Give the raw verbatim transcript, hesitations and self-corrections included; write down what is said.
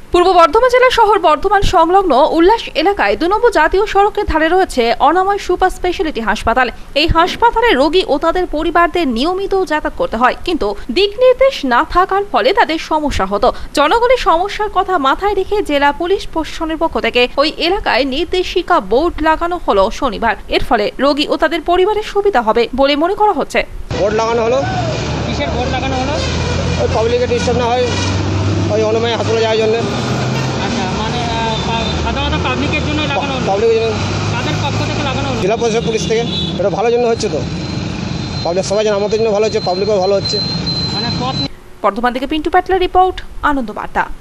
পূর্ব বর্ধমান জেলা শহর বর্ধমান সংলগ্ন উল্লাস এলাকায় দু নম্বর জাতীয় সড়কের ধারে রয়েছে অনাময় সুপার স্পেশালিটি হাসপাতাল। এই হাসপাতালে রোগী ও তাদের পরিবারদের নিয়মিত যাতায়াত করতে হয়, কিন্তু দিক নির্দেশ না থাকার ফলে তাদের সমস্যা হতো। জনগণের সমস্যার কথা মাথায় রেখে জেলা পুলিশ প্রশাসনের পক্ষ থেকে ওই এলাকায় নির্দেশিকা বোর্ড লাগানো হলো শনিবার। এর ফলে রোগী ও তাদের পরিবারের সুবিধা হবে বলে মনে করা হচ্ছে। বোর্ড লাগানো হলো, কিসের বোর্ড লাগানো হলো? ওই পাবলিকের ডিস্টার্ব না হয় ওই অনুময় হাসপাতালে যাওয়ার জন্য। আচ্ছা, মানে সাধারণত পাবলিকের জন্য লাগানো হলো? পাবলিকের জন্য। তাদের পক্ষ থেকে লাগানো হলো? জেলা প্রশাসন পুলিশ থেকে। এটা ভালোর জন্য হচ্ছে তো, পাবলিক সবাই যেন আমাদের জন্য ভালো হচ্ছে, পাবলিকও ভালো হচ্ছে। মানে পথ। বর্ধমান থেকে পিন্টু প্যাটলার রিপোর্ট, আনন্দ বার্তা।